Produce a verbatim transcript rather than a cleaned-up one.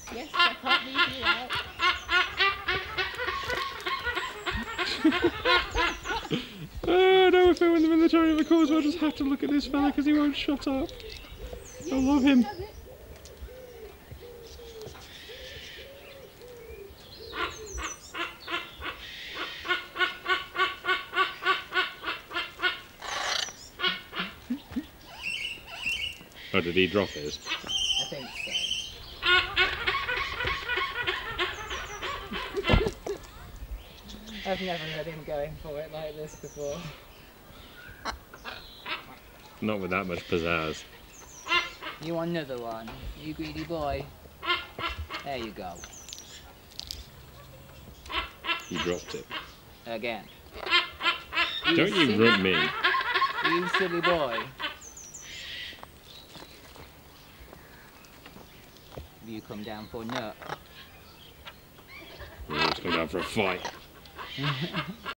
Yes, I can't leave you out. Oh no, if I win the military of the cause, I'll just have to look at this fella because he won't shut up. I love him. Oh, did he drop his? I think so. I've never heard him going for it like this before. Not with that much pizzazz. You want another one? You greedy boy. There you go. He dropped it. Again. Don't you rump me. You silly boy. You come down for a nut. He's come down for a fight.